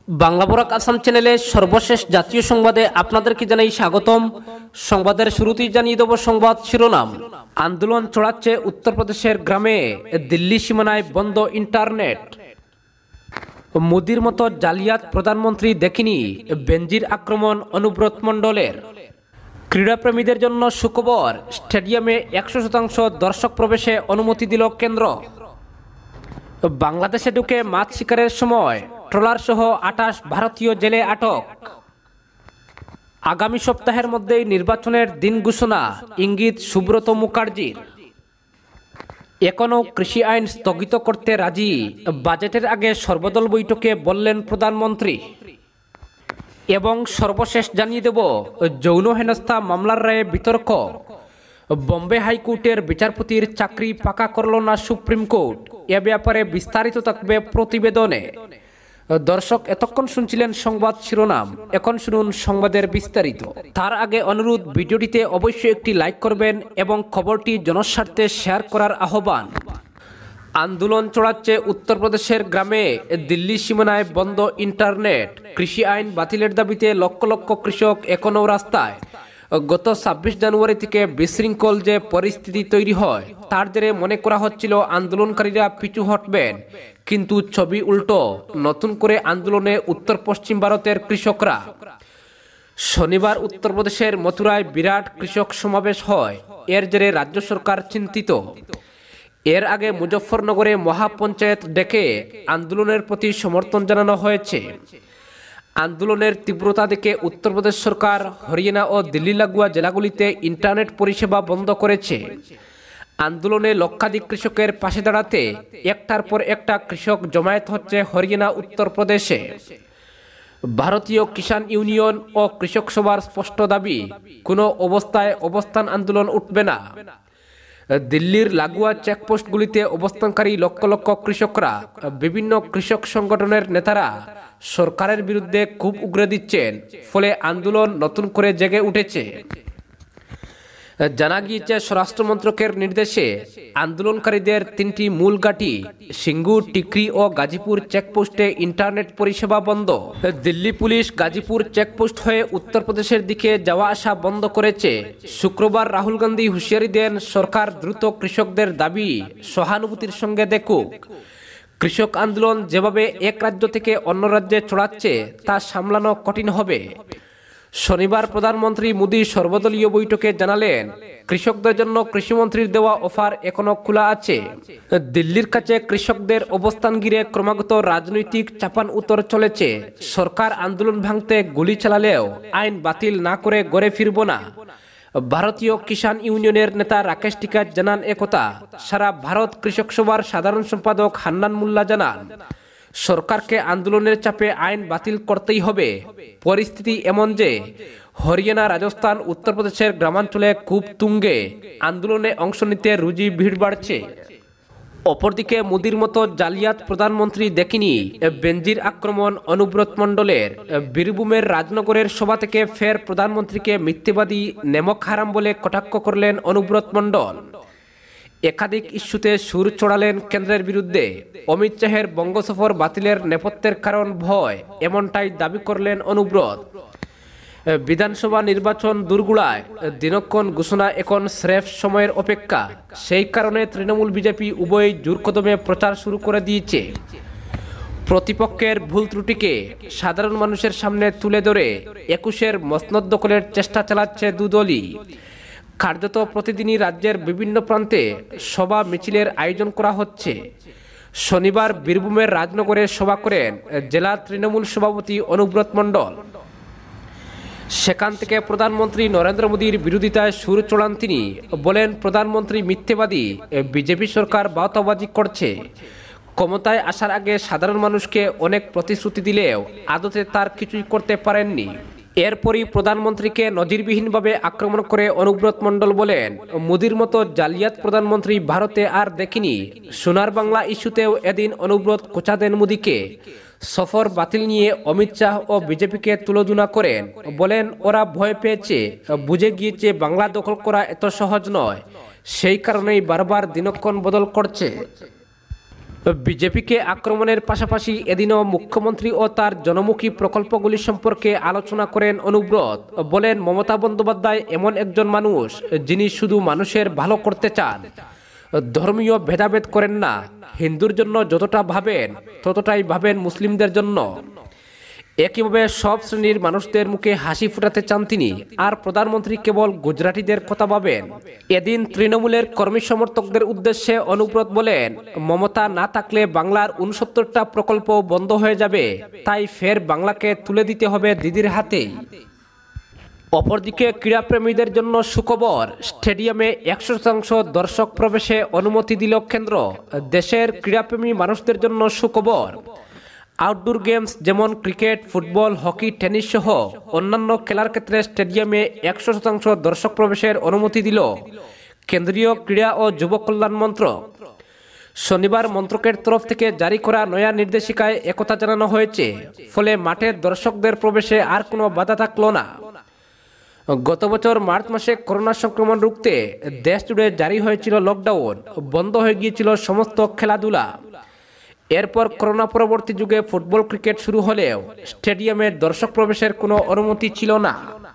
বাংলা বরাক আসাম চ্যানেলে সর্বশেষ জাতীয় সংবাদে আপনাদেরকে জানাই স্বাগতম। সংবাদের শুরুতেই জানিয়ে দেব সংবাদ শিরোনাম। আন্দোলন চড়াচ্ছে উত্তরপ্রদেশের গ্রামে, দিল্লি সীমানায় বন্ধ ইন্টারনেট। মোদির মতো জালিয়াত প্রধানমন্ত্রী দেখেনি, বেনজির আক্রমণ অনুব্রত মণ্ডলের। ক্রীড়াপ্রেমীদের জন্য সুখবর, স্টেডিয়ামে 100% দর্শক প্রবেশে অনুমতি দিল কেন্দ্র। বাংলাদেশে ঢুকে মাছ শিকারের সময় ট্রলার সহ 28 ভারতীয় জেলে আটক। আগামী সপ্তাহের মধ্যেই নির্বাচনের দিন ঘোষণা, ইঙ্গিত সুব্রত মুখার্জির। এখনও কৃষি আইন স্থগিত করতে রাজি, বাজেটের আগে সর্বদল বৈঠকে বললেন প্রধানমন্ত্রী। এবং সর্বশেষ জানিয়ে দেব, যৌন হেনস্থা মামলার রায়ে বিতর্ক। বম্বে হাইকোর্টের বিচারপতির চাকরি পাকা করল না সুপ্রিম কোর্ট, এ ব্যাপারে বিস্তারিত থাকবে প্রতিবেদনে। দর্শক, এতক্ষণ শুনছিলেন সংবাদ শিরোনাম, এখন শুনুন সংবাদের বিস্তারিত। তার আগে অনুরোধ, ভিডিওটিতে অবশ্যই একটি লাইক করবেন এবং খবরটি জনস্বার্থে শেয়ার করার আহ্বান। আন্দোলন চড়াচ্ছে উত্তরপ্রদেশের গ্রামে, দিল্লি সীমানায় বন্ধ ইন্টারনেট। কৃষি আইন বাতিলের দাবিতে লক্ষ লক্ষ কৃষক এখনও রাস্তায়। গত 26 জানুয়ারি থেকে বিশৃঙ্খল যে পরিস্থিতি তৈরি হয়, তার জেরে মনে করা হচ্ছিল আন্দোলনকারীরা পিছু হটবেন, কিন্তু ছবি উল্টো। নতুন করে আন্দোলনে উত্তর পশ্চিম ভারতের কৃষকরা। শনিবার উত্তরপ্রদেশের মথুরায় বিরাট কৃষক সমাবেশ হয়, এর জেরে রাজ্য সরকার চিন্তিত। এর আগে মুজফ্ফরনগরে মহাপঞ্চায়েত ডেকে আন্দোলনের প্রতি সমর্থন জানানো হয়েছে। আন্দোলনের তীব্রতা দেখে উত্তরপ্রদেশ সরকার হরিয়ানা ও দিল্লি লাগোয়া জেলাগুলিতে ইন্টারনেট পরিষেবা বন্ধ করেছে। আন্দোলনে লক্ষাধিক কৃষকের পাশে দাঁড়াতে একটার পর একটা কৃষক জমায়েত হচ্ছে হরিয়ানা উত্তরপ্রদেশে। ভারতীয় কিষাণ ইউনিয়ন ও কৃষক সভার স্পষ্ট দাবি, কোনো অবস্থায় অবস্থান আন্দোলন উঠবে না। দিল্লির লাগোয়া চেকপোস্টগুলিতে অবস্থানকারী লক্ষ লক্ষ কৃষকরা, বিভিন্ন কৃষক সংগঠনের নেতারা সরকারের বিরুদ্ধে খুব উগরে দিচ্ছেন, ফলে আন্দোলন নতুন করে জেগে উঠেছে। জানা গিয়েছে, স্বরাষ্ট্র মন্ত্রকের নির্দেশে আন্দোলনকারীদের 3টি মূল ঘাঁটি সিঙ্গুর, টিকরি ও গাজীপুর চেকপোস্টে ইন্টারনেট পরিষেবা বন্ধ। দিল্লি পুলিশ গাজীপুর চেকপোস্ট হয়ে উত্তরপ্রদেশের দিকে যাওয়া আসা বন্ধ করেছে। শুক্রবার রাহুল গান্ধী হুঁশিয়ারি দেন, সরকার দ্রুত কৃষকদের দাবি সহানুভূতির সঙ্গে দেখুক। কৃষক আন্দোলন যেভাবে এক রাজ্য থেকে অন্য রাজ্যে ছড়াচ্ছে, তা সামলানো কঠিন হবে। শনিবার প্রধানমন্ত্রী মোদী সর্বদলীয় বৈঠকে জানালেন, কৃষকদের জন্য কৃষিমন্ত্রীর দেওয়া অফার এখনো খোলা আছে। দিল্লির কাছে কৃষকদের অবস্থান ঘিরে ক্রমাগত রাজনৈতিক চাপান উত্তর চলেছে। সরকার আন্দোলন ভাঙতে গুলি চালালেও আইন বাতিল না করে ঘরে ফিরব না। ভারতীয় কিষাণ ইউনিয়নের নেতা রাকেশ টিকাইত জানান একথা। সারা ভারত কৃষক সভার সাধারণ সম্পাদক হান্নান মোল্লা জানান, সরকারকে আন্দোলনের চাপে আইন বাতিল করতেই হবে। পরিস্থিতি এমন যে হরিয়ানা, রাজস্থান, উত্তরপ্রদেশের গ্রামাঞ্চলে খুব তুঙ্গে। আন্দোলনে অংশ নিতে রোজই ভিড় বাড়ছে। অপরদিকে মোদির মতো জালিয়াত প্রধানমন্ত্রী দেখেনি, বেনজির আক্রমণ অনুব্রত মণ্ডলের। বীরভূমের রাজনগরের সভা থেকে ফের প্রধানমন্ত্রীকে মিথ্যেবাদী, নেমক হারাম বলে কটাক্ষ করলেন অনুব্রত মণ্ডল। একাধিক ইস্যুতে সুর চড়ালেন কেন্দ্রের বিরুদ্ধে। অমিত শাহের বঙ্গ সফর বাতিলের নেপথ্যের কারণ ভয়, এমনটাই দাবি করলেন অনুব্রত। বিধানসভা নির্বাচন দুর্গুড়ায়, দিনক্ষণ ঘোষণা এখন স্রেফ সময়ের অপেক্ষা। সেই কারণে তৃণমূল বিজেপি উভয়ই জোর কদমে প্রচার শুরু করে দিয়েছে। প্রতিপক্ষের ভুল ত্রুটিকে সাধারণ মানুষের সামনে তুলে ধরে 21-এর মসনদ দখলের চেষ্টা চালাচ্ছে দুদলই। কার্যত প্রতিদিনই রাজ্যের বিভিন্ন প্রান্তে সভা মিছিলের আয়োজন করা হচ্ছে। শনিবার বীরভূমের রাজনগরে সভা করেন জেলা তৃণমূল সভাপতি অনুব্রত মণ্ডল। সেখান থেকে প্রধানমন্ত্রী নরেন্দ্র মোদীর বিরোধিতায় সুর চড়ান তিনি। বলেন, প্রধানমন্ত্রী মিথ্যেবাদী, বিজেপি সরকার বাউতাবাজি করছে। ক্ষমতায় আসার আগে সাধারণ মানুষকে অনেক প্রতিশ্রুতি দিলেও আদতে তার কিছুই করতে পারেননি। এরপরই প্রধানমন্ত্রীকে নজিরবিহীনভাবে আক্রমণ করে অনুব্রত মণ্ডল বলেন, মোদির মতো জালিয়াত প্রধানমন্ত্রী ভারতে আর দেখিনি। সোনার বাংলা ইস্যুতেও এদিন অনুব্রত কোচা দেন মোদীকে। সফর বাতিল নিয়ে অমিত শাহ ও বিজেপিকে তুলনা করেন। বলেন, ওরা ভয় পেয়েছে, বুঝে গিয়েছে বাংলা দখল করা এত সহজ নয়, সেই কারণেই বারবার দিনক্ষণ বদল করছে। বিজেপিকে আক্রমণের পাশাপাশি এদিনও মুখ্যমন্ত্রী ও তার জনমুখী প্রকল্পগুলি সম্পর্কে আলোচনা করেন অনুব্রত। বলেন, মমতা বন্দ্যোপাধ্যায় এমন একজন মানুষ যিনি শুধু মানুষের ভালো করতে চান, ধর্মীয় ভেদাভেদ করেন না। হিন্দুর জন্য যতটা ভাবেন ততটাই ভাবেন মুসলিমদের জন্য। একইভাবে সব শ্রেণীর মানুষদের মুখে হাসি ফোটাতে চান তিনি। আর প্রধানমন্ত্রী কেবল গুজরাটিদের কথা ভাবেন। এদিন তৃণমূলের কর্মী সমর্থকদের উদ্দেশ্যে অনুব্রত বলেন, মমতা না থাকলে বাংলার 69টা প্রকল্প বন্ধ হয়ে যাবে, তাই ফের বাংলাকে তুলে দিতে হবে দিদির হাতেই। অপরদিকে ক্রীড়াপ্রেমীদের জন্য সুখবর, স্টেডিয়ামে 100% দর্শক প্রবেশে অনুমতি দিল কেন্দ্র। দেশের ক্রীড়াপ্রেমী মানুষদের জন্য সুখবর, আউটডোর গেমস যেমন ক্রিকেট, ফুটবল, হকি, টেনিস সহ অন্যান্য খেলার ক্ষেত্রে স্টেডিয়ামে 100% দর্শক প্রবেশের অনুমতি দিল কেন্দ্রীয় ক্রীড়া ও যুব কল্যাণ মন্ত্রক। শনিবার মন্ত্রকের তরফ থেকে জারি করা নয়া নির্দেশিকায় একথা জানানো হয়েছে। ফলে মাঠে দর্শকদের প্রবেশে আর কোনো বাধা থাকল না। গত বছর মার্চ মাসে করোনা সংক্রমণ রুখতে দেশ জুড়ে জারি হয়েছিল লকডাউন, বন্ধ হয়ে গিয়েছিল সমস্ত খেলাধুলা। এরপর করোনা পরবর্তী যুগে ফুটবল, ক্রিকেট শুরু হলেও স্টেডিয়ামে দর্শক প্রবেশের কোনো অনুমতি ছিল না।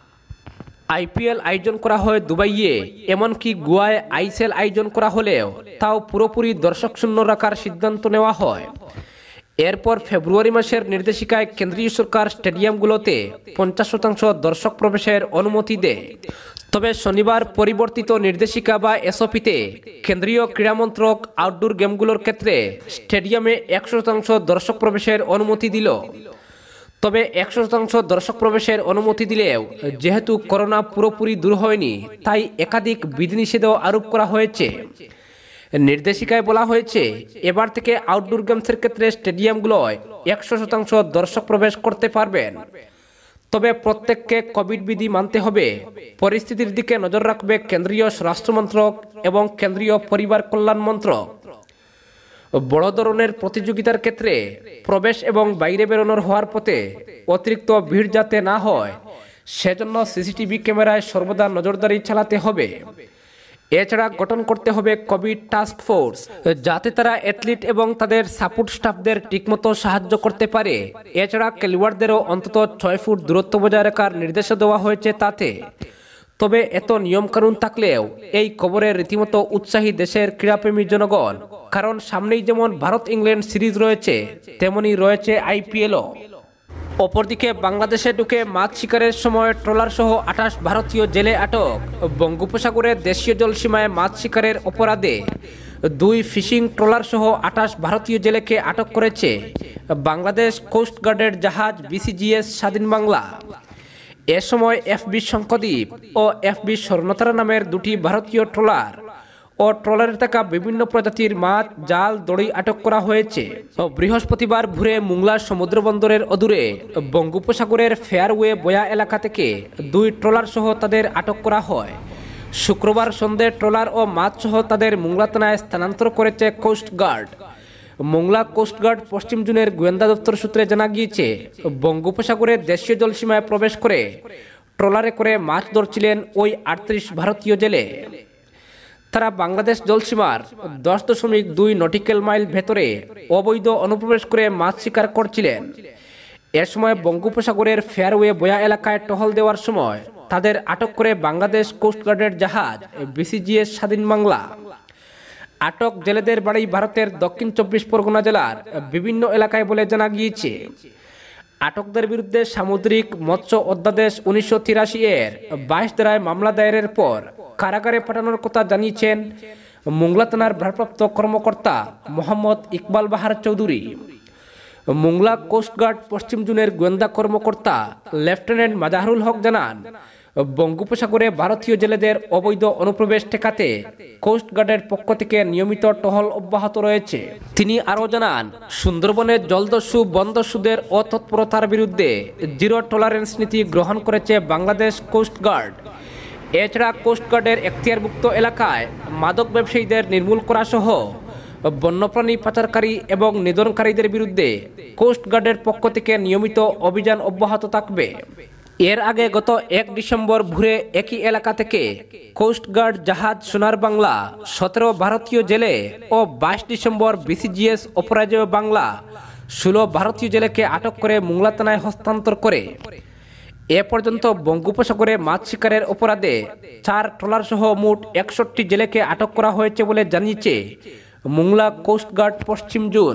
আইপিএল আয়োজন করা হয় দুবাইয়ে, এমনকি গোয়ায় আইএসএল আয়োজন করা হলেও তাও পুরোপুরি দর্শক শূন্য রাখার সিদ্ধান্ত নেওয়া হয়। এরপর ফেব্রুয়ারি মাসের নির্দেশিকায় কেন্দ্রীয় সরকার স্টেডিয়ামগুলোতে 50% দর্শক প্রবেশের অনুমতি দেয়। তবে শনিবার পরিবর্তিত নির্দেশিকা বা এসওপিতে কেন্দ্রীয় ক্রীড়ামন্ত্রক আউটডোর গেমগুলোর ক্ষেত্রে স্টেডিয়ামে 100% দর্শক প্রবেশের অনুমতি দিল। তবে 100% দর্শক প্রবেশের অনুমতি দিলেও যেহেতু করোনা পুরোপুরি দূর হয়নি, তাই একাধিক বিধিনিষেধও আরোপ করা হয়েছে। নির্দেশিকায় বলা হয়েছে, এবার থেকে আউটডোর গেমসের ক্ষেত্রে স্টেডিয়ামগুলোয় 100% দর্শক প্রবেশ করতে পারবেন। তবে প্রত্যেককে কোভিড বিধি মানতে হবে। পরিস্থিতির দিকে নজর রাখবে কেন্দ্রীয় স্বরাষ্ট্র মন্ত্রক এবং কেন্দ্রীয় পরিবার কল্যাণ মন্ত্রক। বড় ধরনের প্রতিযোগিতার ক্ষেত্রে প্রবেশ এবং বাইরে বেরোনোর হওয়ার পথে অতিরিক্ত ভিড় যাতে না হয়, সেজন্য সিসিটিভি ক্যামেরায় সর্বদা নজরদারি চালাতে হবে। এছাড়া গঠন করতে হবে কোভিড টাস্ক ফোর্স, যাতে তারা অ্যাথলিট এবং তাদের সাপোর্ট স্টাফদের ঠিকমতো সাহায্য করতে পারে। এছাড়া খেলোয়াড়দেরও অন্তত 6 ফুট দূরত্ব বজায় রাখার নির্দেশ দেওয়া হয়েছে তাতে। তবে এত নিয়মকানুন থাকলেও এই খবরে রীতিমতো উৎসাহী দেশের ক্রীড়াপ্রেমী জনগণ, কারণ সামনেই যেমন ভারত ইংল্যান্ড সিরিজ রয়েছে, তেমনি রয়েছে আইপিএলও। অপরদিকে বাংলাদেশে ঢুকে মাছ শিকারের সময় ট্রলার সহ 28 ভারতীয় জেলে আটক। বঙ্গোপসাগরের দেশীয় জলসীমায় মাছ শিকারের অপরাধে 2 ফিশিং ট্রলার সহ 28 ভারতীয় জেলেকে আটক করেছে বাংলাদেশ কোস্টগার্ডের জাহাজ বিসিজিএস স্বাধীন বাংলা। এ সময় এফবি শঙ্কদ্বীপ ও এফবি স্বর্ণতারা নামের 2টি ভারতীয় ট্রলার ও ট্রলারে থাকা বিভিন্ন প্রজাতির মাছ, জাল, দড়ি আটক করা হয়েছে। বৃহস্পতিবার ভোরে মোংলা সমুদ্র বন্দরের অদূরে বঙ্গোপসাগরের ফেয়ারওয়ে বয়া এলাকা থেকে 2 ট্রলার সহ তাদের আটক করা হয়। শুক্রবার সন্ধ্যে ট্রলার ও মাছ সহ তাদের মোংলা থানায় স্থানান্তর করেছে কোস্টগার্ড। মোংলা কোস্টগার্ড পশ্চিম জোনের গোয়েন্দা দপ্তর সূত্রে জানা গিয়েছে, বঙ্গোপসাগরের দেশীয় জলসীমায় প্রবেশ করে ট্রলারে করে মাছ ধরছিলেন ওই 38 ভারতীয় জেলে। তারা বাংলাদেশ জলসীমার 10.2 নটিক্যাল মাইল ভেতরে অবৈধ অনুপ্রবেশ করে মাছ শিকার করছিলেন। এ সময় বঙ্গোপসাগরের ফেয়ারওয়ে বয়া এলাকায় টহল দেওয়ার সময় তাদের আটক করে বাংলাদেশ কোস্টগার্ডের জাহাজ বিসিজিএস স্বাধীন বাংলা। আটক জেলেদের বাড়ি ভারতের দক্ষিণ 24 পরগনা জেলার বিভিন্ন এলাকায় বলে জানা গিয়েছে। আটকদের বিরুদ্ধে সামুদ্রিক মৎস্য অধ্যাদেশ 1983 এর 22 ধারায় মামলা দায়েরের পর কারাগারে পাঠানোর কথা জানিয়েছেন মোংলা থানার ভারপ্রাপ্ত কর্মকর্তা মোহাম্মদ ইকবাল বাহার চৌধুরী। মোংলা কোস্টগার্ড পশ্চিম জোনের গোয়েন্দা কর্মকর্তা লেফটেন্যান্ট মাজাহরুল হক জানান, বঙ্গোপসাগরে ভারতীয় জেলেদের অবৈধ অনুপ্রবেশ ঠেকাতে কোস্টগার্ডের পক্ষ থেকে নিয়মিত টহল অব্যাহত রয়েছে। তিনি আরও জানান, সুন্দরবনের জলদস্যু বনদস্যুদের অতৎপরতার বিরুদ্ধে জিরো টলারেন্স নীতি গ্রহণ করেছে বাংলাদেশ কোস্টগার্ড। এছাড়া কোস্টগার্ডের এখতিয়ারভুক্ত এলাকায় মাদক ব্যবসায়ীদের নির্মূল করা সহ বন্যপ্রাণী পাচারকারী এবং নিধনকারীদের বিরুদ্ধে কোস্টগার্ডের পক্ষ থেকে নিয়মিত অভিযান অব্যাহত থাকবে। এর আগে গত 1 ডিসেম্বর ভোরে একই এলাকা থেকে কোস্টগার্ড জাহাজ সোনার বাংলা 17 ভারতীয় জেলে ও 22 ডিসেম্বর বিসিজিএস অপরাজেয় বাংলা 16 ভারতীয় জেলেকে আটক করে মোংলা থানায় হস্তান্তর করে। এ পর্যন্ত বঙ্গোপসাগরে মাছ শিকারের অপরাধে 4 ট্রলার সহ মোট 61 জেলেকে আটক করা হয়েছে বলে জানিয়েছে মোংলা কোস্টগার্ড পশ্চিম জোন।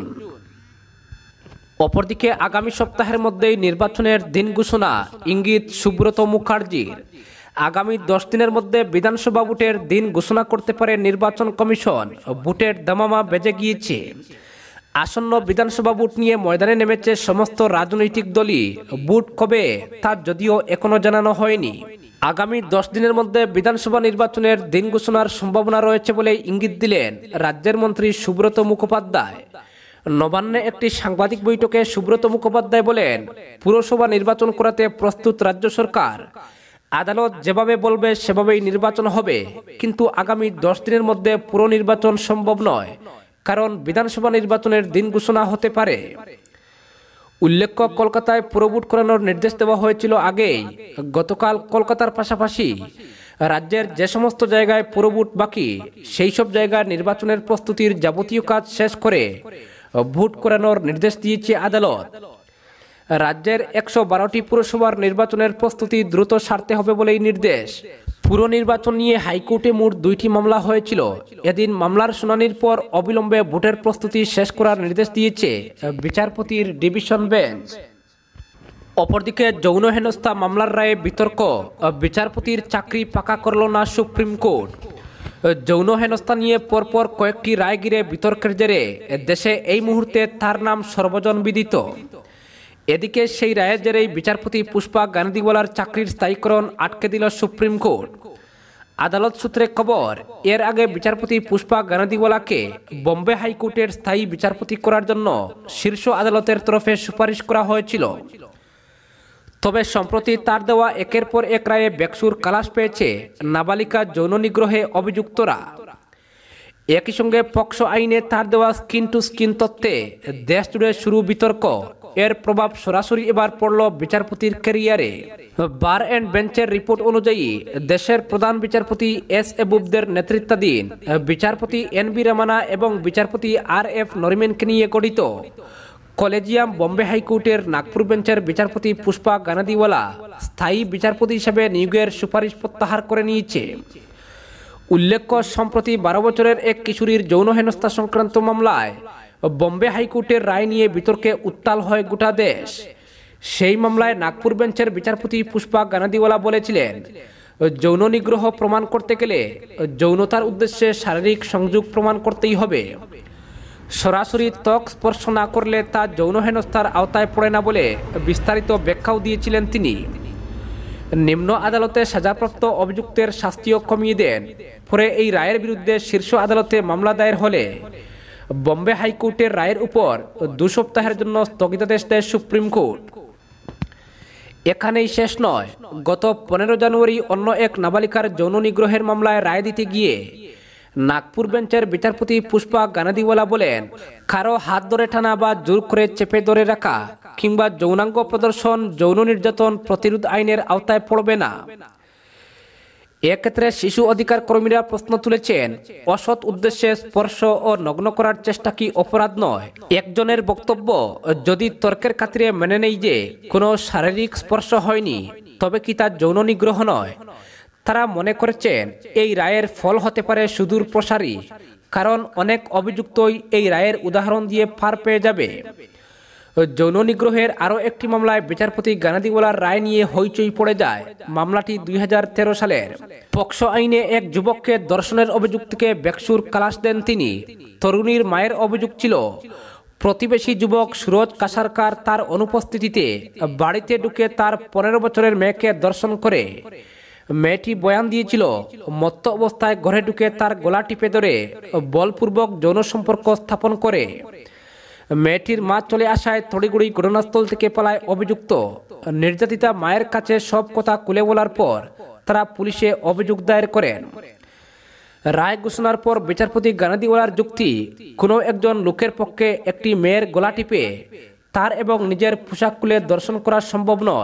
অপরদিকে আগামী সপ্তাহের মধ্যেই নির্বাচনের দিন ঘোষণা ইঙ্গিত সুব্রত মুখার্জির। আগামী 10 দিনের মধ্যে বিধানসভা ভোটের দিন ঘোষণা করতে পারে নির্বাচন কমিশন। ভোটের দামামা বেজে গিয়েছে। আসন্ন বিধানসভা ভোট নিয়ে ময়দানে নেমেছে সমস্ত রাজনৈতিক দলই। ভোট কবে তা যদিও এখনো জানানো হয়নি। আগামী 10 দিনের মধ্যে বিধানসভা নির্বাচনের দিন ঘোষণার সম্ভাবনা রয়েছে বলে ইঙ্গিত দিলেন রাজ্যের মন্ত্রী সুব্রত মুখোপাধ্যায়। নবান্নে একটি সাংবাদিক বৈঠকে সুব্রত মুখোপাধ্যায় বলেন, পুরসভা নির্বাচন করাতে প্রস্তুত রাজ্য সরকার। আদালত যেভাবে বলবে সেভাবেই নির্বাচন হবে, কিন্তু আগামী 10 দিনের মধ্যে পুরো নির্বাচন সম্ভব নয়, কারণ বিধানসভা নির্বাচনের দিন ঘোষণা হতে পারে। উল্লেখ্য, কলকাতায় পুরো ভোট করানোর নির্দেশ দেওয়া হয়েছিল আগেই। গতকাল কলকাতার পাশাপাশি রাজ্যের যে সমস্ত জায়গায় পুরো ভোট বাকি, সেই সব জায়গায় নির্বাচনের প্রস্তুতির যাবতীয় কাজ শেষ করে ভোট করানোর নির্দেশ দিয়েছে আদালত। রাজ্যের 112টি পুরসভার নির্বাচনের প্রস্তুতি দ্রুত সারতে হবে বলেই নির্দেশ। পুর নির্বাচন নিয়ে হাইকোর্টে মোট 2টি মামলা হয়েছিল। এদিন মামলার শুনানির পর অবিলম্বে ভোটের প্রস্তুতি শেষ করার নির্দেশ দিয়েছে বিচারপতির ডিভিশন বেঞ্চ। অপরদিকে যৌন হেনস্থা মামলার রায়ে বিতর্ক, বিচারপতির চাকরি পাকা করল না সুপ্রিম কোর্ট। যৌন হেনস্থা নিয়ে পরপর কয়েকটি রায় ঘিরে বিতর্কের জেরে দেশে এই মুহূর্তে তার নাম সর্বজন বিদিত। এদিকে সেই রায়ের জেরেই বিচারপতি পুষ্পা গান্ধীওয়ালার চাকরির স্থায়ীকরণ আটকে দিল সুপ্রিম কোর্ট। আদালত সূত্রে খবর, এর আগে বিচারপতি পুষ্পা গান্ধীওয়ালাকে বোম্বে হাইকোর্টের স্থায়ী বিচারপতি করার জন্য শীর্ষ আদালতের তরফে সুপারিশ করা হয়েছিল। তবে সম্প্রতি তার দেওয়া একের পর এক রায়ে বেকসুর খালাস পেয়েছে নাবালিকা যৌন নিগ্রহে অভিযুক্তরা। একই সঙ্গে পক্সো আইনে তার দেওয়া স্কিন টু স্কিন তত্ত্বে দেশ জুড়ে শুরু বিতর্ক। এর প্রভাব সরাসরি এবার পড়ল বিচারপতির ক্যারিয়ারে। বার অ্যান্ড বেঞ্চের রিপোর্ট অনুযায়ী দেশের প্রধান বিচারপতি এস.এ. বোবদের নেতৃত্বাধীন বিচারপতি এন.বি. রামানা এবং বিচারপতি আর.এফ. নরিম্যানকে নিয়ে গঠিত কলেজিয়াম বোম্বে হাইকোর্টের নাগপুর বেঞ্চের বিচারপতি পুষ্পা গানাদিওয়ালা স্থায়ী বিচারপতি হিসেবে নিয়োগের সুপারিশ প্রত্যাহার করে নিয়েছে। উল্লেখ্য, সম্প্রতি 12 বছরের এক কিশোরীর যৌন হেনস্থা সংক্রান্ত মামলায় বোম্বে হাইকোর্টের রায় নিয়ে বিতর্কে উত্তাল হয় গোটা দেশ। সেই মামলায় নাগপুর বেঞ্চের বিচারপতি পুষ্পা গানাদিওয়ালা বলেছিলেন, যৌন নিগ্রহ প্রমাণ করতে গেলে যৌনতার উদ্দেশ্যে শারীরিক সংযোগ প্রমাণ করতেই হবে। সরাসরি ত্বক স্পর্শ না করলে তা যৌন হেনস্থার আওতায় পড়ে না বলে বিস্তারিত ব্যাখ্যাও দিয়েছিলেন তিনি। নিম্ন আদালতে সাজাপ্রাপ্ত অভিযুক্তের শাস্তিও কমিয়ে দেন। পরে এই রায়ের বিরুদ্ধে শীর্ষ আদালতে মামলা দায়ের হলে বোম্বে হাইকোর্টের রায়ের উপর 2 সপ্তাহের জন্য স্থগিতাদেশ দেয় সুপ্রিম কোর্ট। এখানেই শেষ নয়, গত 15 জানুয়ারি অন্য এক নাবালিকার যৌন নিগ্রহের মামলায় রায় দিতে গিয়ে নাগপুর বেঞ্চের বিচারপতি পুষ্পা গানাদিওয়ালা বলেন, কারো হাত ধরে টানা বা জোর করে চেপে ধরে রাখা কিংবা যৌনাঙ্গ প্রদর্শন যৌন নির্যাতন প্রতিরোধ আইনের আওতায় পড়বে না। এক্ষেত্রে শিশু অধিকার কর্মীরা প্রশ্ন তুলেছেন, অসৎ উদ্দেশ্যে স্পর্শ ও নগ্ন করার চেষ্টা কি অপরাধ নয়? একজনের বক্তব্য, যদি তর্কের খাতিরে মেনে নেই যে কোনো শারীরিক স্পর্শ হয়নি, তবে কি তা যৌন নিগ্রহ নয়? তারা মনে করেছেন এই রায়ের ফল হতে পারে সুদূর প্রসারী, কারণ অনেক অভিযুক্তই এই রায়ের উদাহরণ দিয়ে পার পেয়ে যাবে। যৌন নিগ্রহের আরও একটি মামলায় বিচারপতি গানাদিওয়ালার রায় নিয়ে হইচই পড়ে যায়। মামলাটি 2013 সালের। পক্সো আইনে এক যুবককে ধর্ষণের অভিযুক্তকে বেকসুর খালাস দেন তিনি। তরুণীর মায়ের অভিযোগ ছিল, প্রতিবেশী যুবক সুরজ কাসারকার তার অনুপস্থিতিতে বাড়িতে ঢুকে তার 15 বছরের মেয়েকে ধর্ষণ করে। মেয়েটি বয়ান দিয়েছিল, মত্ত অবস্থায় ঘরে ঢুকে তার গলা টিপে ধরে বলপূর্বক যৌন সম্পর্ক স্থাপন করে। মেয়েটির মা চলে আসায় তড়িঘড়ি ঘটনাস্থল থেকে পালায় অভিযুক্ত। নির্যাতিতা মায়ের কাছে সব কথা খুলে বলার পর তারা পুলিশে অভিযোগ দায়ের করেন। রায় ঘোষণার পর বিচারপতি গানাদিওয়ালার যুক্তি, কোনো একজন লোকের পক্ষে একটি মেয়ের গলা টিপে তার এবং নিজের পোশাক খুলে দর্শন করা সম্ভব নয়,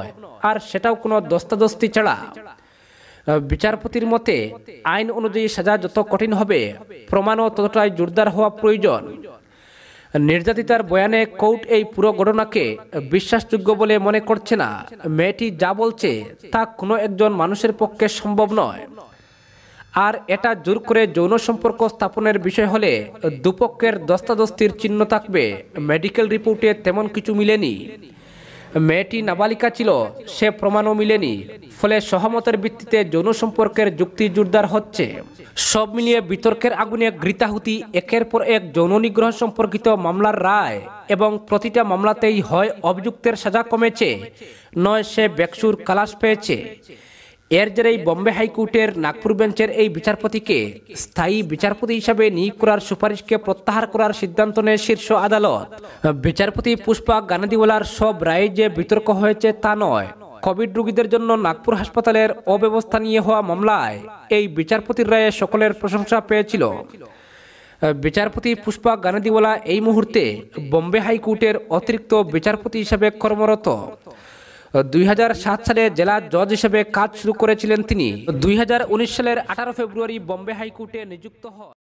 আর সেটাও কোনো দস্তাদস্তি ছাড়া। বিচারপতির মতে আইন অনুযায়ী সাজা যত কঠিন হবে, প্রমাণও ততটাই জোরদার হওয়া প্রয়োজন। নির্যাতিতার বয়ানে কোর্ট এই পুরো ঘটনাকে বিশ্বাসযোগ্য বলে মনে করছে না। মেয়েটি যা বলছে তা কোনো একজন মানুষের পক্ষে সম্ভব নয়। আর এটা জোর করে যৌন সম্পর্ক স্থাপনের বিষয় হলে দুপক্ষের দস্তাদস্তির চিহ্ন থাকবে। মেডিকেল রিপোর্টে তেমন কিছু মিলেনি। মেয়েটি নাবালিকা ছিল, সে প্রমাণও মিলেনি। ফলে সহমতের ভিত্তিতে যৌন সম্পর্কের যুক্তি জোরদার হচ্ছে। সব মিলিয়ে বিতর্কের আগুনে ঘৃতাহুতি একের পর এক যৌন নিগ্রহ সম্পর্কিত মামলার রায়, এবং প্রতিটা মামলাতেই হয় অভিযুক্তের সাজা কমেছে, নয় সে বেকসুর খালাস পেয়েছে। এর জেরেই বম্বে হাইকোর্টের নাগপুর বেঞ্চের এই বিচারপতিকে স্থায়ী বিচারপতি হিসাবে নিয়োগ করার সুপারিশকে প্রত্যাহার করার সিদ্ধান্ত নেয় শীর্ষ আদালত। বিচারপতি পুষ্পা গানাদিওয়ালার সব রায়ে যে বিতর্ক হয়েছে তা নয়। কোভিড রোগীদের জন্য নাগপুর হাসপাতালের অব্যবস্থা নিয়ে হওয়া মামলায় এই বিচারপতির রায়ে সকলের প্রশংসা পেয়েছিল। বিচারপতি পুষ্পা গানাদিওয়ালা এই মুহূর্তে বম্বে হাইকোর্টের অতিরিক্ত বিচারপতি হিসাবে কর্মরত। 2007 সালে জেলা জজ হিসেবে কাজ শুরু করেছিলেন তিনি। 2019 সালের 18 ফেব্রুয়ারি বম্বে হাইকোর্টে নিযুক্ত হন।